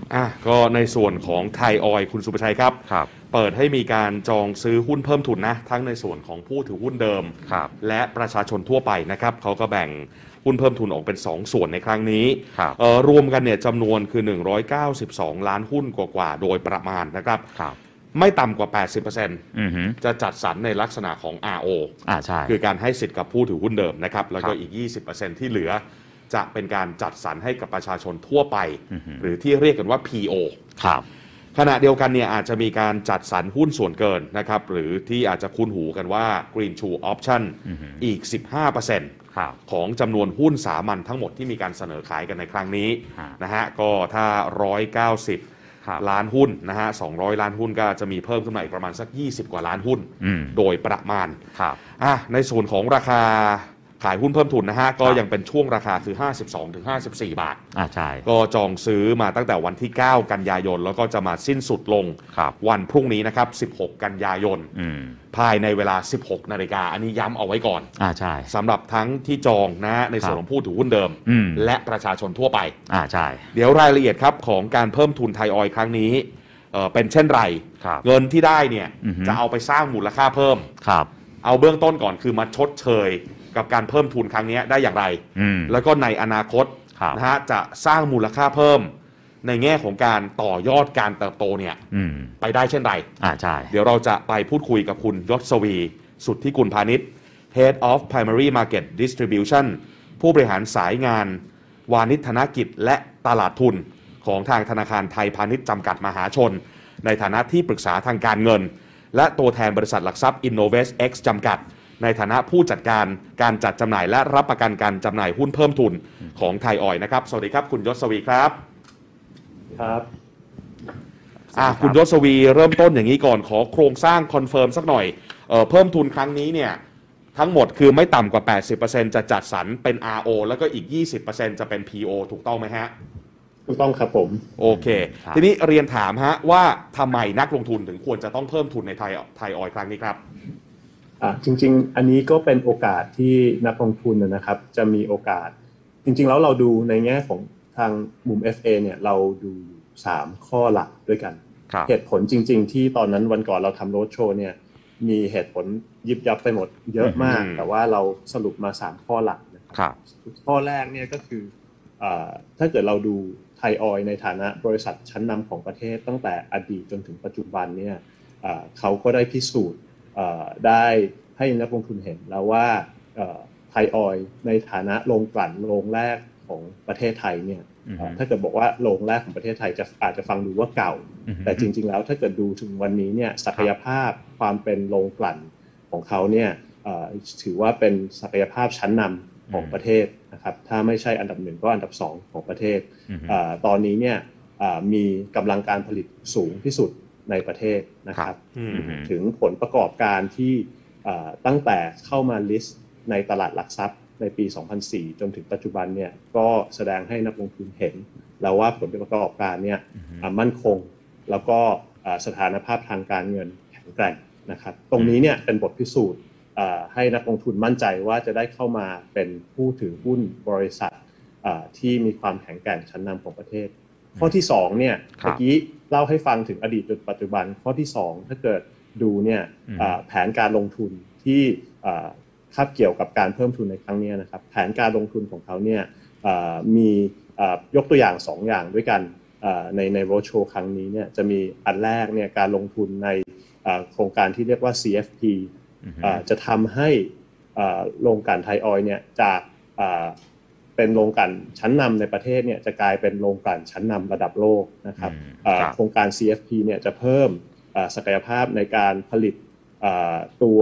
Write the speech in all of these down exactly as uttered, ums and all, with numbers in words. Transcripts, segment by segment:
อ่ะก็ในส่วนของไทยออยล์คุณสุประชัยครับครับเปิดให้มีการจองซื้อหุ้นเพิ่มทุนนะทั้งในส่วนของผู้ถือหุ้นเดิมและประชาชนทั่วไปนะครับเขาก็แบ่งหุ้นเพิ่มทุนออกเป็นสองส่วนในครั้งนี้เอ่อรวมกันเนี่ยจำนวนคือหนึ่งร้อยเก้าสิบสองล้านหุ้นกว่าๆโดยประมาณนะครับไม่ต่ำกว่า แปดสิบเปอร์เซ็นต์ จะจัดสรรในลักษณะของ อาร์ โออ่าใช่คือการให้สิทธิ์กับผู้ถือหุ้นเดิมนะครับแล้วก็อีก ยี่สิบเปอร์เซ็นต์ ที่เหลือจะเป็นการจัดสรรให้กับประชาชนทั่วไปหรือที่เรียกกันว่า พี โอครับขณะเดียวกันเนี่ยอาจจะมีการจัดสรรหุ้นส่วนเกินนะครับหรือที่อาจจะคุ้นหูกันว่า Green Shoe Option อีก สิบห้าเปอร์เซ็นต์ ของจำนวนหุ้นสามัญทั้งหมดที่มีการเสนอขายกันในครั้งนี้นะฮะก็ถ้าหนึ่งร้อยเก้าสิบล้านหุ้นนะฮะสองร้อยล้านหุ้นก็จะมีเพิ่มขึ้นมาอีกประมาณสักยี่สิบกว่าล้านหุ้นโดยประมาณอ่ะในส่วนของราคาขายหุ้นเพิ่มทุนนะฮะก็ยังเป็นช่วงราคาคือ ห้าสิบสองถึงห้าสิบสี่ บาทอ่าใช่ก็จองซื้อมาตั้งแต่วันที่เก้ากันยายนแล้วก็จะมาสิ้นสุดลงวันพรุ่งนี้นะครับสิบหกกันยายนภายในเวลา สิบหกนาฬิกาอันนี้ย้ำเอาไว้ก่อนอ่าใช่สำหรับทั้งที่จองนะในส่วนของผู้ถือหุ้นเดิมและประชาชนทั่วไปอ่าใช่เดี๋ยวรายละเอียดครับของการเพิ่มทุนไทยออยล์ครั้งนี้เอ่อเป็นเช่นไรเงินที่ได้เนี่ยจะเอาไปสร้างมูลค่าเพิ่มครับเอาเบื้องต้นก่อนคือมาชดเชยกับการเพิ่มทุนครั้งนี้ได้อย่างไรแล้วก็ในอนาคตนะฮะจะสร้างมูลค่าเพิ่มในแง่ของการต่อยอดการเติบโตเนี่ยไปได้เช่นไรอ่าใช่เดี๋ยวเราจะไปพูดคุยกับคุณยศวีสุทธิกุลพาณิชย์ Head of Primary Market Distribution ผู้บริหารสายงานวานิชธนกิจและตลาดทุนของทางธนาคารไทยพาณิชย์จำกัดมหาชนในฐานะที่ปรึกษาทางการเงินและตัวแทนบริษัทหลักทรัพย์ Innovest X จำกัดในฐานะผู้จัดการการจัดจำหน่ายและรับประกันการจำหน่ายหุ้นเพิ่มทุนของไทยออยล์นะครับสวัสดีครับคุณยศวีครับครับอ่ะคุณยศวีเริ่มต้นอย่างนี้ก่อนขอโครงสร้างคอนเฟิร์มสักหน่อยเอ่อเพิ่มทุนครั้งนี้เนี่ยทั้งหมดคือไม่ต่ำกว่า แปดสิบเปอร์เซ็นต์ จะจัดสรรเป็น อาร์ โอ แล้วก็อีก ยี่สิบเปอร์เซ็นต์ จะเป็น พี โอ ถูกต้องไหมฮะถูกต้องครับผมโอเคทีนี้เรียนถามฮะว่าทำไมนักลงทุนถึงควรจะต้องเพิ่มทุนในไทยไทยออยล์ครั้งนี้ครับอ่าจริงๆอันนี้ก็เป็นโอกาสที่นักลงทุนนะครับจะมีโอกาสจริงๆแล้วเราดูในแง่ของทางมุม เอฟ เอ เนี่ยเราดูสามข้อหลักด้วยกันเหตุผลจริงๆที่ตอนนั้นวันก่อนเราทำโรดโชว์เนี่ยมีเหตุผลยิบยับไปหมดเยอะมากแต่ว่าเราสรุปมาสามข้อหลักนะครับข้อแรกเนี่ยก็คืออ่าถ้าเกิดเราดูไทยออยล์ในฐานะบริษัทชั้นนำของประเทศตั้งแต่อดีตจนถึงปัจจุบันเนี่ยอ่าเขาก็ได้พิสูจน์ได้ให้นักลงทุนเห็นแล้วว่าไทยออยล์ในฐานะโรงกลั่นโรงแรกของประเทศไทยเนี่ยถ้าเกิดบอกว่าโรงแรกของประเทศไทยจะอาจจะฟังดูว่าเก่าแต่จริงๆแล้วถ้าเกิดดูถึงวันนี้เนี่ยศักยภาพความเป็นโรงกลั่นของเขาเนี่ยถือว่าเป็นศักยภาพชั้นนำของประเทศนะครับถ้าไม่ใช่อันดับหนึ่งก็อันดับสองของประเทศตอนนี้เนี่ยมีกำลังการผลิตสูงที่สุดในประเทศนะครับถึงผลประกอบการที่ตั้งแต่เข้ามาลิสต์ในตลาดหลักทรัพย์ในปีสองพันสี่จนถึงปัจจุบันเนี่ยก็แสดงให้นักลงทุนเห็นแล้วว่าผลประกอบการเนี่ยมั่นคงแล้วก็สถานภาพทางการเงินแข็งแกร่งนะครับตรงนี้เนี่ยเป็นบทพิสูจน์ให้นักลงทุนมั่นใจว่าจะได้เข้ามาเป็นผู้ถือหุ้นบริษัทที่มีความแข็งแกร่งชั้นนำของประเทศข้อที่สองเนี่ยเมื่อกี้เล่าให้ฟังถึงอดีตจนปัจจุบันข้อที่สองถ้าเกิดดูเนี่ยแผนการลงทุนที่คาบเกี่ยวกับการเพิ่มทุนในครั้งนี้นะครับแผนการลงทุนของเขาเนี่ยมียกตัวอย่างสองอย่างด้วยกันในในโรดโชว์ครั้งนี้เนี่ยจะมีอันแรกเนี่ยการลงทุนในโครงการที่เรียกว่า ซี เอฟ พี จะทำให้โรงกลั่นไทยออยล์เนี่ยจากเป็นโรงกลั่นชั้นนำในประเทศเนี่ยจะกลายเป็นโรงกลั่นชั้นนำระดับโลกนะครับโครงการ ซี เอฟ พี เนี่ยจะเพิ่มศักยภาพในการผลิตตัว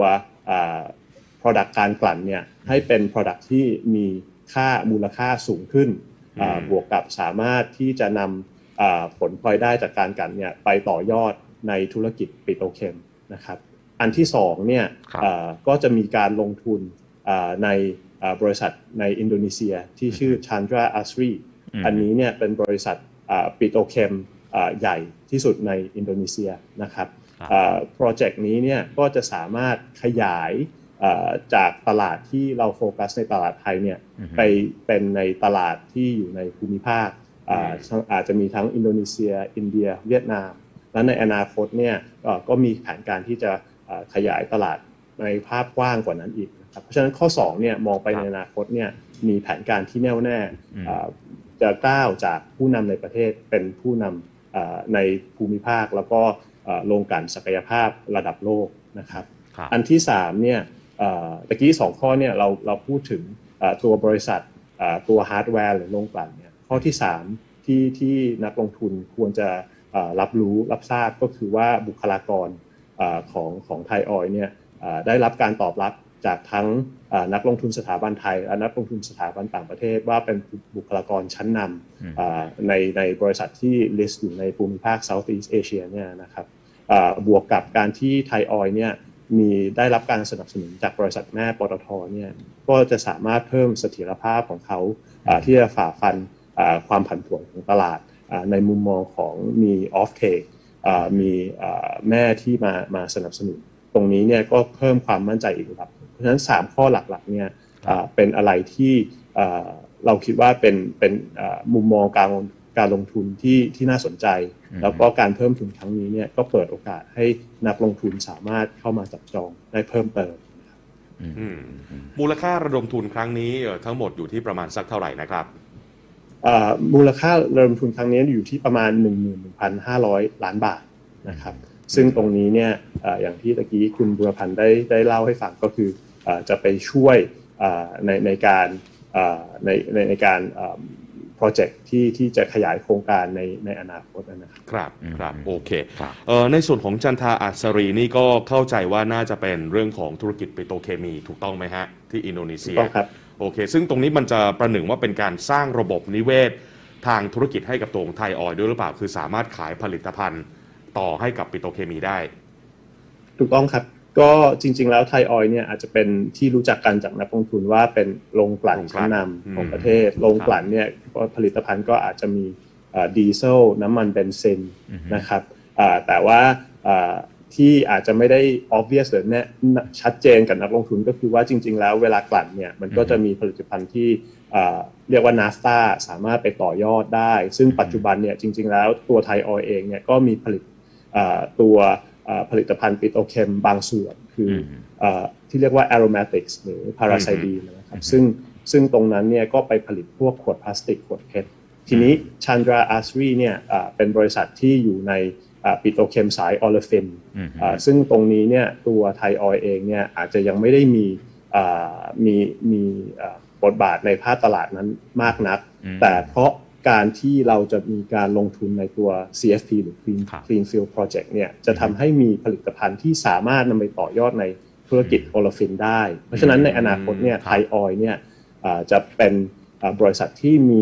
product การกลั่นเนี่ยให้เป็น product ที่มีค่ามูลค่าสูงขึ้นบวกกับสามารถที่จะนำผลพลอยได้จากการกลั่นเนี่ยไปต่อยอดในธุรกิจปิโตรเคมนะครับอันที่สองเนี่ยก็จะมีการลงทุนในบริษัทในอินโดนีเซียที่ชื่อ Chandra Asri อันนี้เนี่ยเป็นบริษัทปิโตรเคมใหญ่ที่สุดในอินโดนีเซียนะครับโปรเจกต์นี้เนี่ยก็จะสามารถขยายจากตลาดที่เราโฟกัสในตลาดไทยเนี่ยไปเป็นในตลาดที่อยู่ในภูมิภาคอาจจะมีทั้งอินโดนีเซียอินเดียเวียดนามและในอนาคตเนี่ยก็มีแผนการที่จะขยายตลาดในภาพกว้างกว่านั้นอีกนะครับเพราะฉะนั้นข้อสองเนี่ยมองไปในอนาคตเนี่ยมีแผนการที่แน่วแน่จะก้าวจากผู้นำในประเทศเป็นผู้นำในภูมิภาคแล้วก็ลงกันศักยภาพระดับโลกนะครับอันที่สามเนี่ยตะกี้สองข้อเนี่ยเราเราพูดถึงตัวบริษัทตัวฮาร์ดแวร์หรือโรงกลั่นเนี่ยข้อที่สามที่ที่นักลงทุนควรจะรับรู้รับทราบก็คือว่าบุคลากรของของไทยออยล์เนี่ยได้รับการตอบรับจากทั้งนักลงทุนสถาบันไทยและนักลงทุนสถาบันต่างประเทศว่าเป็นบุคลากรชั้นนำในในบริษัทที่ list อยู่ในภูมิภาค Southeast Asia เนี่ยนะครับบวกกับการที่ไทยออยล์เนี่ยมีได้รับการสนับสนุนจากบริษัทแม่ปตทเนี่ยก็จะสามารถเพิ่มเสถียรภาพของเขาที่จะฝ่าฟันความผันผวนของตลาดในมุมมองของมี off take มีแม่ที่มามาสนับสนุนตรงนี้เนี่ยก็เพิ่มความมั่นใจอีกระดับเพราะฉะนั้นสามข้อหลักๆเนี่ยเป็นอะไรที่เราคิดว่าเป็นเป็นมุมมองการการลงทุนที่ที่น่าสนใจแล้วก็การเพิ่มทุนครั้งนี้เนี่ยก็เปิดโอกาสให้นักลงทุนสามารถเข้ามาจับจองได้เพิ่มเติมมูลค่าระดมทุนครั้งนี้ทั้งหมดอยู่ที่ประมาณสักเท่าไหร่นะครับมูลค่าระดมทุนครั้งนี้อยู่ที่ประมาณ หนึ่งหมื่นหนึ่งพันห้าร้อย ล้านบาทนะครับซึ่งตรงนี้เนี่ยอย่างที่ตะกี้คุณบุรพันธ์ได้ได้เล่าให้ฟังก็คือจะไปช่วยในในการในในในการโปรเจกต์ที่ที่จะขยายโครงการในในอนาคตนะครับครับครับโอเคในส่วนของจันทาอัศรีนี่ก็เข้าใจว่าน่าจะเป็นเรื่องของธุรกิจปิโตรเคมีถูกต้องไหมฮะที่อินโดนีเซียครับโอเคซึ่งตรงนี้มันจะประหนึ่งว่าเป็นการสร้างระบบนิเวศทางธุรกิจให้กับตัวของไทยออยล์ด้วยหรือเปล่าคือสามารถขายผลิตภัณฑ์ต่อให้กับปิโตรเคมีได้ถูกต้องครับก็จริงๆแล้วไทยออยล์เนี่ยอาจจะเป็นที่รู้จักกันจากนักลงทุนว่าเป็นโรงกลั่นชั้นนำของประเทศโรงกลั่นเนี่ยผลิตภัณฑ์ก็อาจจะมีดีเซลน้ำมันเบนซินนะครับแต่ว่าที่อาจจะไม่ได้ obvious หรือเนี่ยชัดเจนกับนักลงทุนก็คือว่าจริงๆแล้วเวลากลั่นเนี่ยมันก็จะมีผลิตภัณฑ์ที่เรียกว่า นาฟต้า สามารถไปต่อยอดได้ซึ่งปัจจุบันเนี่ยจริงๆแล้วตัวไทยออยล์เองเนี่ยก็มีผลิตตัวผลิตภัณฑ์ปิโตรเคมบางส่วนคือที่เรียกว่า aromatics หรือ paraxylene นะครับซึ่งซึ่งตรงนั้นเนี่ยก็ไปผลิตพวกขวดพลาสติกขวดเพชรทีนี้ Chandra Asri เนี่ยเป็นบริษัทที่อยู่ในปิโตรเคมสายออลฟินซึ่งตรงนี้เนี่ยตัวไทยออยล์เองเนี่ยอาจจะยังไม่ได้มีมีมีบทบาทในภาคตลาดนั้นมากนักแต่เพราะการที่เราจะมีการลงทุนในตัว ซี เอฟ พี หรือ Clean Clean Field Project เนี่ยจะทำให้มีผลิตภัณฑ์ที่สามารถนำไปต่อยอดในธุรกิจโอลฟินได้เพราะฉะนั้นในอนาคตเนี่ยไทยออยล์เนี่ยจะเป็นบริษัทที่มี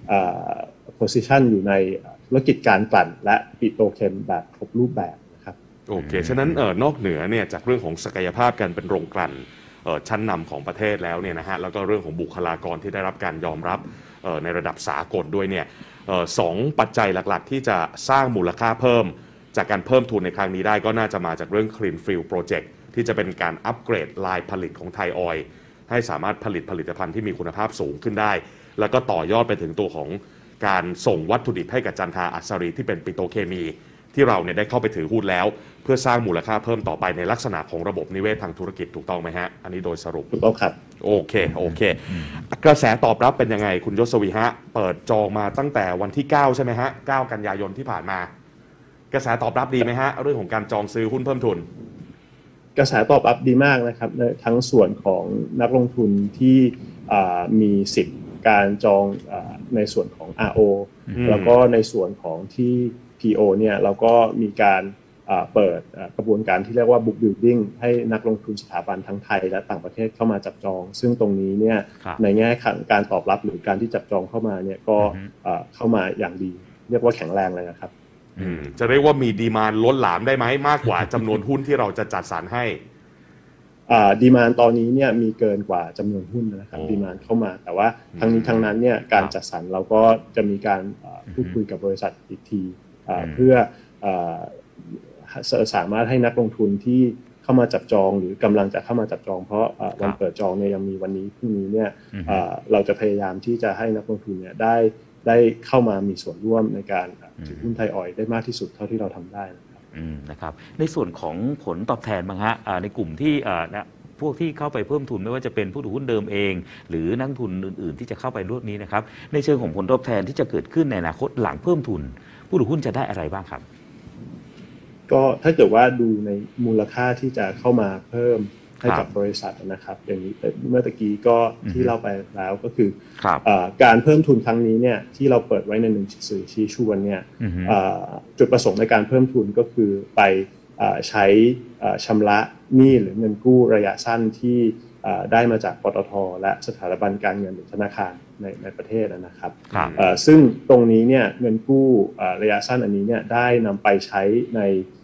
position อยู่ในธุรกิจการกลั่นและปิโตรเคมแบบครบรูปแบบนะครับโอเคฉะนั้นเอ่อนอกเหนือเนี่ยจากเรื่องของศักยภาพการเป็นโรงกลั่นเอ่อชั้นนำของประเทศแล้วเนี่ยนะฮะแล้วก็เรื่องของบุคลากรที่ได้รับการยอมรับเอ่อในระดับสากลด้วยเนี่ยเอ่อสองปัจจัยหลักๆที่จะสร้างมูลค่าเพิ่มจากการเพิ่มทุนในครั้งนี้ได้ก็น่าจะมาจากเรื่อง Clean Field Project ที่จะเป็นการอัปเกรดลายผลิตของไทยออยล์ให้สามารถผลิตผลิตภัณฑ์ที่มีคุณภาพสูงขึ้นได้แล้วก็ต่อยอดไปถึงตัวของการส่งวัตถุดิบให้กับจันทาอัศรีที่เป็นปิโตรเคมีที่เราเนี่ยได้เข้าไปถือหุ้นแล้วเพื่อสร้างมูลค่าเพิ่มต่อไปในลักษณะของระบบนิเวศทางธุรกิจถูกต้องไหมฮะอันนี้โดยสรุปถูกต้องครับโอเคโอเคกระแสตอบรับเป็นยังไงคุณยศวีฮะเปิดจองมาตั้งแต่วันที่เก้าใช่ไหมฮะเก้ากันยายนที่ผ่านมากระแสตอบรับดีไหมฮะเรื่องของการจองซื้อหุ้นเพิ่มทุนกระแสตอบรับดีมากนะครับทั้งส่วนของนักลงทุนที่มีสิทธิ์การจองในส่วนของ อาร์ โอ แล้วก็ในส่วนของที่ พี โอ เนี่ยเราก็มีการเปิดกระบวนการที่เรียกว่า book building ให้นักลงทุนสถาบันทั้งไทยและต่างประเทศเข้ามาจับจองซึ่งตรงนี้เนี่ยในแง่การตอบรับหรือการที่จับจองเข้ามาเนี่ยก็เข้ามาอย่างดีเรียกว่าแข็งแรงเลยนะครับจะเรียกว่ามีดีมานด์ล้นหลามได้ไหมมากกว่าจำนวนหุ้นที่เราจะจัดสรรให้ดีมานด์ตอนนี้เนี่ยมีเกินกว่าจำนวนหุ้นนะครับดีมานด์เข้ามาแต่ว่าทั้งนี้ทั้งนั้นเนี่ยการจัดสรรเราก็จะมีการพูดคุยกับบริษัทอีกทีเพื่อสามารถให้นักลงทุนที่เข้ามาจับจองหรือกำลังจะเข้ามาจับจองเพราะวันเปิดจองเนี่ยยังมีวันนี้พรุ่งนี้เนี่ยเราจะพยายามที่จะให้นักลงทุนเนี่ยได้ได้เข้ามามีส่วนร่วมในการถือหุ้นไทยออยล์ได้มากที่สุดเท่าที่เราทำได้นะครับนะครับในส่วนของผลตอบแทนบ้างฮะในกลุ่มที่นะพวกที่เข้าไปเพิ่มทุนไม่ว่าจะเป็นผู้ถือหุ้นเดิมเองหรือนักทุนอื่นๆที่จะเข้าไปร่วมนี้นะครับในเชิงของผลตอบแทนที่จะเกิดขึ้นในอนาคตหลังเพิ่มทุนผู้ถือหุ้นจะได้อะไรบ้างครับก็ถ้าเกิดว่าดูในมูลค่าที่จะเข้ามาเพิ่มให้กับบริษัทนะครับอย่างนี้เมื่อตะกี้ก็ที่เล่าไปแล้วก็คือการเพิ่มทุนครั้งนี้เนี่ยที่เราเปิดไว้ในหนึ่งสื่อชี้ชวนเนี่ยจุดประสงค์ในการเพิ่มทุนก็คือไปใช้ชำระหนี้หรือเงินกู้ระยะสั้นที่ได้มาจากปตท.และสถาบันการเงินหรือธนาคารในในประเทศนะครับซึ่งตรงนี้เนี่ยเงินกู้ระยะสั้นอันนี้เนี่ยได้นำไปใช้ใน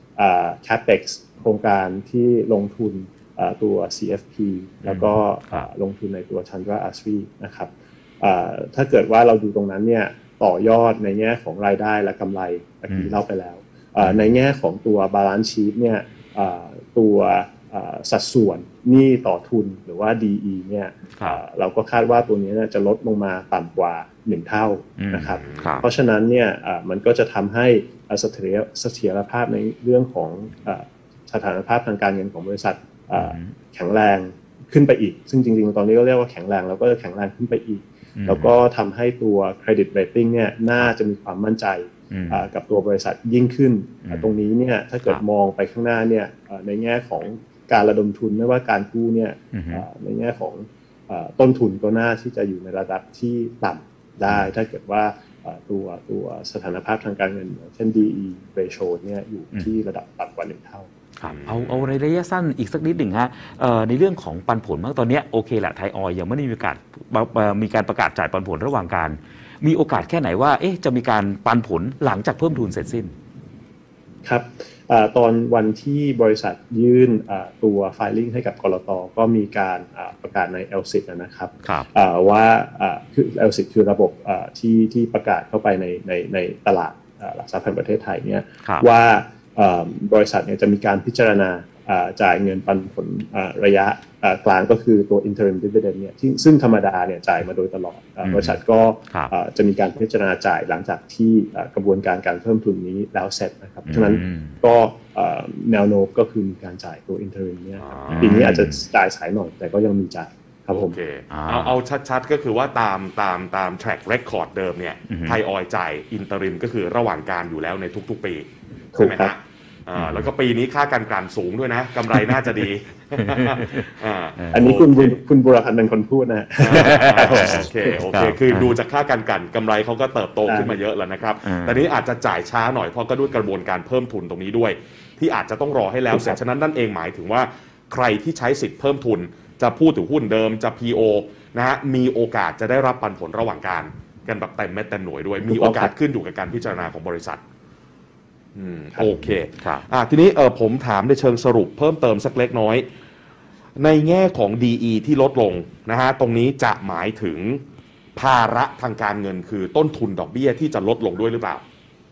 capex โครงการที่ลงทุนตัว ซี เอฟ พี แล้วก็ลงทุนในตัว Chandra Asri นะครับถ้าเกิดว่าเราดูตรงนั้นเนี่ยต่อยอดในแง่ของรายได้และกำไรเมื่อกี้เล่าไปแล้วในแง่ของตัว balance sheet เนี่ยตัวสัดส่วนหนี้ต่อทุนหรือว่า ดี อี เนี่ยเราก็คาดว่าตัวนี้จะลดลงมาต่ำกว่าหนึ่งเท่านะครับเพราะฉะนั้นเนี่ยมันก็จะทำให้เสถียรเสถียรภาพในเรื่องของสถานภาพทางการเงินของบริษัทแข็งแรงขึ้นไปอีกซึ่งจริงๆตอนนี้ก็เรียกว่าแข็งแรงแล้วก็แข็งแรงขึ้นไปอีกแล้วก็ทำให้ตัว credit rating เนี่ยน่าจะมีความมั่นใจกับตัวบริษัทยิ่งขึ้นตรงนี้เนี่ยถ้าเกิดมองไปข้างหน้าเนี่ยในแง่ของการระดมทุนไม่ว่าการกู้เนี่ยในแง่ของต้นทุนก็น่าที่จะอยู่ในระดับที่ต่ำได้ถ้าเกิดว่าตัวตัวสถานภาพทางการเงินเช่น ดี อี ratio เนี่ยอยู่ที่ระดับต่ำกว่าหนึ่งเท่าเอาเอาในระยะสั้นอีกสักนิดหนึ่งฮะในเรื่องของปันผลเมื่อตอนนี้โอเคแหละไทยออยล์ยังไม่ได้มีการมีการประกาศจ่ายปันผลระหว่างการมีโอกาสแค่ไหนว่าเอ๊ะจะมีการปันผลหลังจากเพิ่มทุนเสร็จสิ้นครับตอนวันที่บริษัทยื่นตัว filing ให้กับกลต.ก็มีการประกาศใน แอล ซี ไอ ดี นะครับว่าคือ แอล ซี ไอ ดี คือระบบที่ที่ประกาศเข้าไปในในในตลาดหลักทรัพย์แห่งประเทศไทยเนี่ยว่าบริษัทเนี่ยจะมีการพิจารณาจ่ายเงินปันผลระยะกลางก็คือตัว interim dividend เนี่ยซึ่งธรรมดาเนี่ยจ่ายมาโดยตลอดบริษัทก็จะมีการพิจารณาจ่ายหลังจากที่กระบวนการการเพิ่มทุนนี้แล้วเสร็จนะครับฉะนั้นก็แนวโน้มก็คือมีการจ่ายตัว interim เนี่ยปีนี้อาจจะจ่ายสายหน่อยแต่ก็ยังมีจ่ายครับผมโอเคเอาเอาชัดๆก็คือว่าตามตามตาม track record เดิมเนี่ยไทยออยล์จ่าย interim ก็คือระหว่างการอยู่แล้วในทุกๆปีใช่ไหมฮะแล้วก็ปีนี้ค่าการกลั่นสูงด้วยนะกำไรน่าจะดีอันนี้คุณคุณบุรพันธ์เป็นคนพูดนะโอเคโอเคคือดูจากค่าการกลั่นกำไรเขาก็เติบโตขึ้นมาเยอะแล้วนะครับแต่นี้อาจจะจ่ายช้าหน่อยเพราะก็ด้วยกระบวนการเพิ่มทุนตรงนี้ด้วยที่อาจจะต้องรอให้แล้วเสร็จฉะนั้นนั่นเองหมายถึงว่าใครที่ใช้สิทธิ์เพิ่มทุนจะพูดถึงหุ้นเดิมจะ พี โอ นะฮะมีโอกาสจะได้รับปันผลระหว่างการกันแบบเต็มเม็ดเต็มหน่วยด้วยมีโอกาสขึ้นอยู่กับการพิจารณาของบริษัทอืมโอเคครับอ่าทีนี้เออผมถามในเชิงสรุปเพิ่มเติมสักเล็กน้อยในแง่ของ ดี อี ที่ลดลงนะฮะตรงนี้จะหมายถึงภาระทางการเงินคือต้นทุนดอกเบี้ยที่จะลดลงด้วยหรือเปล่า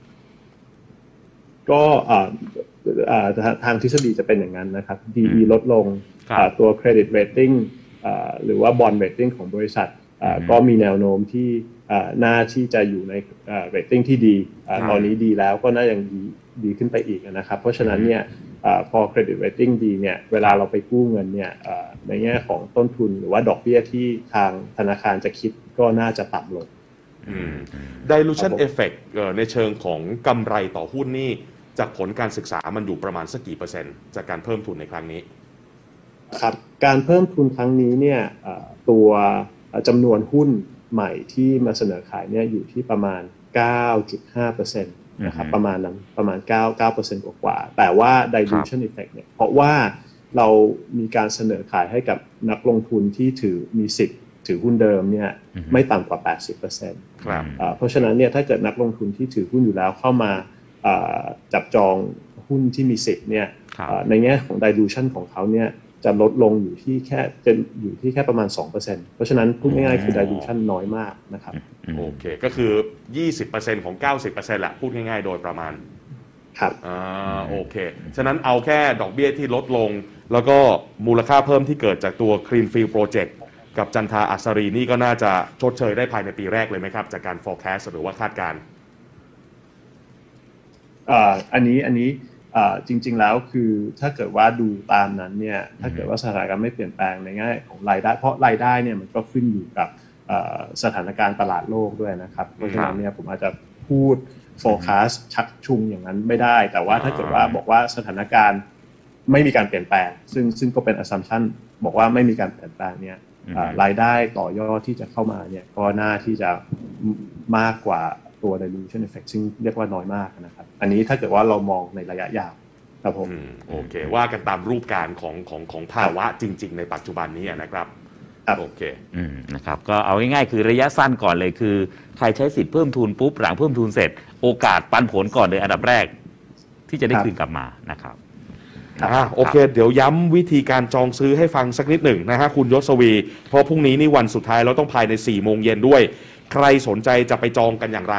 ก็อ่าอ่าทางทฤษฎีจะเป็นอย่างนั้นนะครับ ดี อี ลดลงตัว credit rating อ่าหรือว่า bond rating ของบริษัทอ่าก็มีแนวโน้มที่น่าที่จะอยู่ในเรตติ้งที่ดีตอนนี้ดีแล้วก็น่ายังดีดีขึ้นไปอีกนะครับเพราะฉะนั้นเนี่ยพอเครดิตเรตติ้งดีเนี่ยเวลาเราไปกู้เงินเนี่ยในแง่ของต้นทุนหรือว่าดอกเบี้ยที่ทางธนาคารจะคิดก็น่าจะต่ำลง dilution effect ในเชิงของกำไรต่อหุ้นนี่จากผลการศึกษามันอยู่ประมาณสักกี่เปอร์เซ็นต์จากการเพิ่มทุนในครั้งนี้ครับการเพิ่มทุนครั้งนี้เนี่ยตัวจำนวนหุ้นใหม่ที่มาเสนอขายเนี่ยอยู่ที่ประมาณ เก้าจุดห้าเปอร์เซ็นต์ นะครับประมาณนั้นประมาณ เก้า เก้าเปอร์เซ็นต์ กว่าๆแต่ว่า dilution effect เนี่ยเพราะว่าเรามีการเสนอขายให้กับนักลงทุนที่ถือมีสิทธิ์ถือหุ้นเดิมเนี่ยไม่ต่ำกว่า แปดสิบเปอร์เซ็นต์ครับเพราะฉะนั้นเนี่ยถ้าเกิดนักลงทุนที่ถือหุ้นอยู่แล้วเข้ามาจับจองหุ้นที่มีสิทธิ์เนี่ยในแง่ของ dilution ของเขาเนี่ยจะลดลงอยู่ที่แค่จะอยู่ที่แค่ประมาณ สองเปอร์เซ็นต์ เพราะฉะนั้นพูดง่ายๆคือ dilution น้อยมากนะครับโอเคก็คือ ยี่สิบเปอร์เซ็นต์ ของ เก้าสิบเปอร์เซ็นต์ แหละพูดง่ายๆโดยประมาณครับอ่าโอเคฉะนั้นเอาแค่ดอกเบี้ยที่ลดลงแล้วก็มูลค่าเพิ่มที่เกิดจากตัว Greenfield Project กับจันทาอัศรีนี่ก็น่าจะชดเชยได้ภายในปีแรกเลยไหมครับจากการ forecast หรือว่าคาดการณ์อันนี้อันนี้จริงๆแล้วคือถ้าเกิดว่าดูตามนั้นเนี่ยถ้าเกิดว่าสถานการณ์ไม่เปลี่ยนแปลงในแง่ของรายได้เพราะรายได้เนี่ยมันก็ขึ้นอยู่กับสถานการณ์ตลาดโลกด้วยนะครับเพราะฉะนั้นเนี่ยผมอาจจะพูด forecast ชักชุงอย่างนั้นไม่ได้แต่ว่าถ้าเกิดว่าบอกว่าสถานการณ์ไม่มีการเปลี่ยนแปลงซึ่งซึ่งก็เป็น assumption บอกว่าไม่มีการเปลี่ยนแปลงเนี่ยรายได้ต่อยอดที่จะเข้ามาเนี่ยก็น่าที่จะมากกว่าตัว dilution effect ซึ่งเรียกว่าน้อยมากนะครับอันนี้ถ้าเกิดว่าเรามองในระยะยาวครับผมโอเคว่ากันตามรูปการของของของภาวะจริงๆในปัจจุบันนี้นะครับโอเคอืมนะครับก็เอาง่ายๆคือระยะสั้นก่อนเลยคือใครใช้สิทธิ์เพิ่มทุนปุ๊บหลังเพิ่มทุนเสร็จโอกาสปันผลก่อนเลยอันดับแรกที่จะได้คืนกลับมานะครับอ่าโอเคเดี๋ยวย้ำวิธีการจองซื้อให้ฟังสักนิดหนึ่งนะฮะคุณยศวีเพราะพรุ่งนี้นี่วันสุดท้ายเราต้องภายในสี่โมงเย็นด้วยใครสนใจจะไปจองกันอย่างไร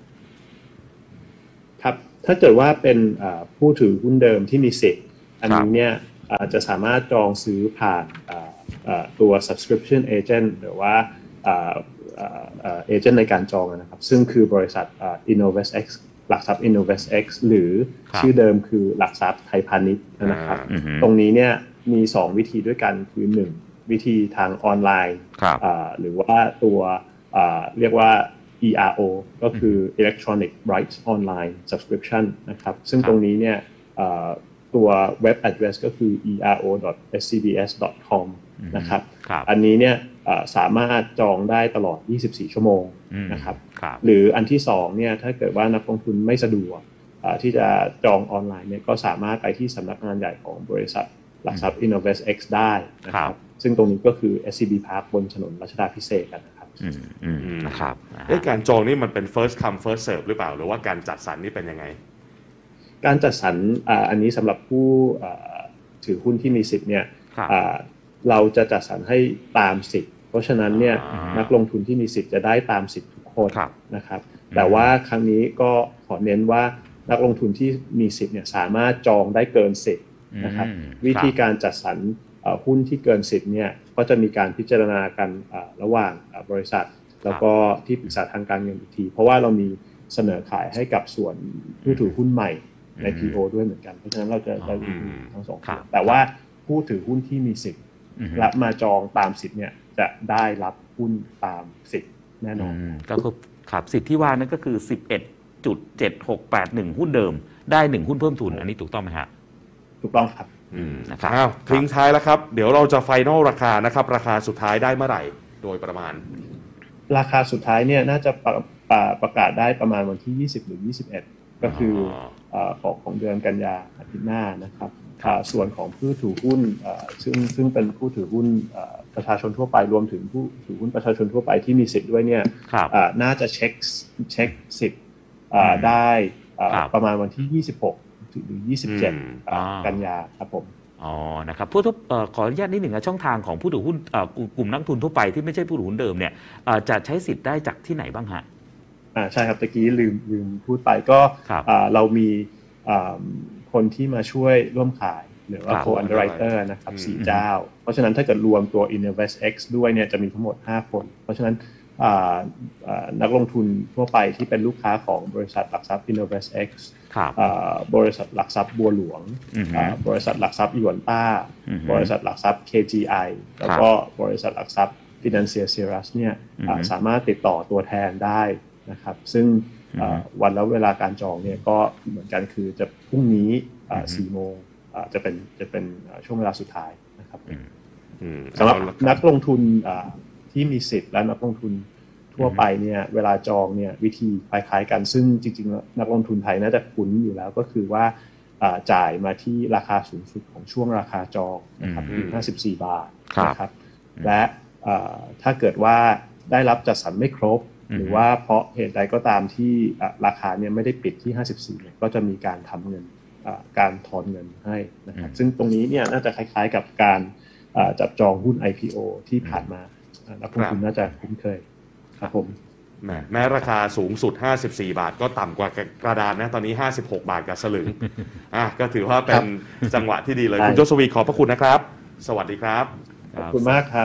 ครับถ้าเกิดว่าเป็นผู้ถือหุ้นเดิมที่มีสิทธิ์อันนี้เนี่ยจะสามารถจองซื้อผ่านตัว subscription agent หรือว่าเอเจนต์ในการจองนะครับซึ่งคือบริษัท InnovestX หลักทรัพย์ InnovestX หรือชื่อเดิมคือหลักทรัพย์ไทยพาณิชย์นะครับตรงนี้เนี่ยมีสองวิธีด้วยกันคือหนึ่งวิธีทางออนไลน์หรือว่าตัวเรียกว่า อี อาร์ โอ ก็คือ Electronic Rights Online Subscription นะครับซึ่งตรงนี้เนี่ยตัวเว็บ address ก็คือ อี อาร์ โอ ดอท เอส ซี บี เอส ดอท คอม นะครับอันนี้เนี่ยสามารถจองได้ตลอดยี่สิบสี่ชั่วโมงนะครับหรืออันที่สองเนี่ยถ้าเกิดว่านักลงทุนไม่สะดวกที่จะจองออนไลน์เนี่ยก็สามารถไปที่สำนักงานใหญ่ของบริษัทหลักทรัพย์ InnovestX ได้นะครับซึ่งตรงนี้ก็คือ เอส ซี บี Park บนถนนรัชดาภิเษกกันนะครับนะครับการจองนี่มันเป็น first come first serve หรือเปล่าหรือว่าการจัดสรรนี่เป็นยังไงการจัดสรรอันนี้สำหรับผู้ถือหุ้นที่มีสิทธิ์เนี่ยเราจะจัดสรรให้ตามสิทธิ์เพราะฉะนั้นเนี่ยนักลงทุนที่มีสิทธิ์จะได้ตามสิทธิ์ทุกคนนะครับแต่ว่าครั้งนี้ก็ขอเน้นว่านักลงทุนที่มีสิทธิ์เนี่ยสามารถจองได้เกินสิทธิ์นะครับวิธีการจัดสรรหุ้นที่เกินสิทธิ์เนี่ยก็จะมีการพิจารณากันระหว่างบริษัทแล้วก็ที่ปรึกษาทางการเงินอีกทีเพราะว่าเรามีเสนอขายให้กับส่วนผู้ถือหุ้นใหม่ใน พี โอ ด้วยเหมือนกันเพราะฉะนั้นเราจะได้ทั้งสองแต่ว่าผู้ถือหุ้นที่มีสิทธิ์รับมาจองตามสิทธิ์เนี่ยจะได้รับหุ้นตามสิทธิ์แน่นอนก็คือครับสิทธิ์ที่ว่านั้นก็คือ สิบเอ็ดจุดเจ็ดหกแปดหนึ่ง หุ้นเดิมได้หนึ่งหุ้นเพิ่มทุนอันนี้ถูกต้องไหมฮะถูกต้องครับนะครับอ้าวทิ้งท้ายแล้วครับเดี๋ยวเราจะไฟนอลราคานะครับราคาสุดท้ายได้เมื่อไหร่โดยประมาณราคาสุดท้ายเนี่ยน่าจะประประกาศได้ประมาณวันที่ยี่สิบหรือยี่สิบเอ็ดก็คือของของเดือนกันยาอาทิตย์หน้านะครับส่วนของผู้ถือหุ้นซึ่งซึ่งเป็นผู้ถือหุ้นประชาชนทั่วไปรวมถึงผู้ถือหุ้นประชาชนทั่วไปที่มีสิทธิ์ด้วยเนี่ยน่าจะเช็คเช็คสิทธิ์ได้ประมาณวันที่ยี่สิบหกถึงยี่สิบเจ็ดกันยาครับผมอ๋อนะครับผู้ทุบขออนุญาตนิดหนึ่งนะช่องทางของผู้ถือหุ้นกลุ่มนักทุนทั่วไปที่ไม่ใช่ผู้ถือหุ้นเดิมเนี่ยจะใช้สิทธิ์ได้จากที่ไหนบ้างฮะอ่าใช่ครับตะกี้ลืมลืมพูดไปก็เรามีคนที่มาช่วยร่วมขายหรือว่า co-underwriter นะครับสี่เจ้าเพราะฉะนั้นถ้าเกิดรวมตัว InnovestX ด้วยเนี่ยจะมีทั้งหมดห้าคนเพราะฉะนั้นนักลงทุนทั่วไปที่เป็นลูกค้าของบริษัทหลักทรัพย์ InnovestX บริษัทหลักทรัพย์บัวหลวงบริษัทหลักทรัพย์หยวนต้าบริษัทหลักทรัพย์ เค จี ไอ แล้วก็บริษัทหลักทรัพย์ Financial Sirius เนี่ยสามารถติดต่อตัวแทนได้นะครับซึ่งวันแล้วเวลาการจองเนี่ยก็เหมือนกันคือจะพรุ่งนี้สี่โมงจะเป็นจะเป็นช่วงเวลาสุดท้ายนะครับสำหรับนักลงทุนที่มีสิทธิ์และนักลงทุนทั่วไปเนี่ยเวลาจองเนี่ยวิธีคล้ายๆกันซึ่งจริงๆนักลงทุนไทยน่าจะคุ้นอยู่แล้วก็คือว่าจ่ายมาที่ราคาสูงสุดของช่วงราคาจองนะครับคือห้าสิบสี่บาทนะครับและถ้าเกิดว่าได้รับจัดสรรไม่ครบหรือว่าเพราะเหตุใดก็ตามที่ราคาเนี่ยไม่ได้ปิดที่ห้าสิบสี่เนี่ยก็จะมีการทำเงินการถอนเงินให้นะครับซึ่งตรงนี้เนี่ยน่าจะคล้ายๆกับการจับจองหุ้น ไอ พี โอ ที่ผ่านมานักลงทุนน่าจะคุ้นเคยครับผมแม้ราคาสูงสุดห้าสิบสี่บาทก็ต่ำกว่ากระดานนะตอนนี้ห้าสิบหกบาทกับสลึงอ่ะก็ถือว่าเป็นจังหวะที่ดีเลยคุณโจสวีขอบพระคุณนะครับสวัสดีครับขอบคุณมากครับ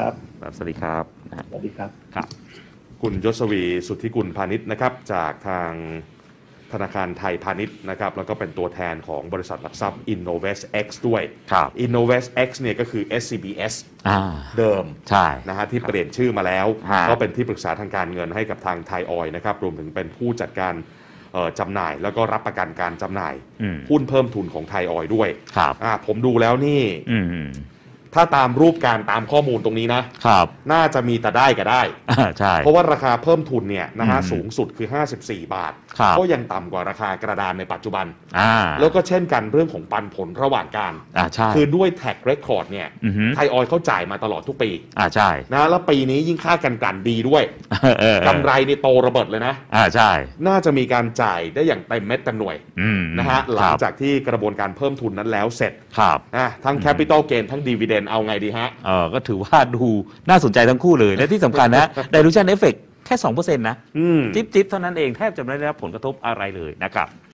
สวัสดีครับสวัสดีครับครับคุณยศวีสุทธิกุลพาณิชย์นะครับจากทางธนาคารไทยพาณิชย์นะครับแล้วก็เป็นตัวแทนของบริษัทหลักทรัพย์ InnovestX ด้วย InnovestX เนี่ยก็คือ เอส ซี บี เอส เดิมใช่นะฮะที่เปลี่ยนชื่อมาแล้วก็เป็นที่ปรึกษาทางการเงินให้กับทางไทยออยล์นะครับรวมถึงเป็นผู้จัดการจำหน่ายแล้วก็รับประกันการจำหน่ายหุ้นเพิ่มทุนของไทยออยล์ด้วยผมดูแล้วนี่ถ้าตามรูปการตามข้อมูลตรงนี้นะครับน่าจะมีแต่ได้ก็ได้ใช่เพราะว่าราคาเพิ่มทุนเนี่ยนะฮะสูงสุดคือห้าสิบสี่บาทก็ยังต่ำกว่าราคากระดานในปัจจุบันแล้วก็เช่นกันเรื่องของปันผลระหว่างการคือด้วยแท็กเรคคอร์ดเนี่ยไทยออยล์เขาจ่ายมาตลอดทุกปีใช่นะแล้วปีนี้ยิ่งค่ากันกันดีด้วยกำไรนี่โตระเบิดเลยนะใช่น่าจะมีการจ่ายได้อย่างเต็มเม็ดเต็มหน่วยนะฮะหลังจากที่กระบวนการเพิ่มทุนนั้นแล้วเสร็จทั้ง Capital Gain ทั้ง Dividendเอาไงดีฮะเออก็ถือว่าดูน่าสนใจทั้งคู่เลย และที่สำคัญนะ Dilution Effect แค่ สองเปอร์เซ็นต์ นะจิ๊บๆเท่านั้นเองแทบจะไม่ได้รับผลกระทบอะไรเลยนะครับ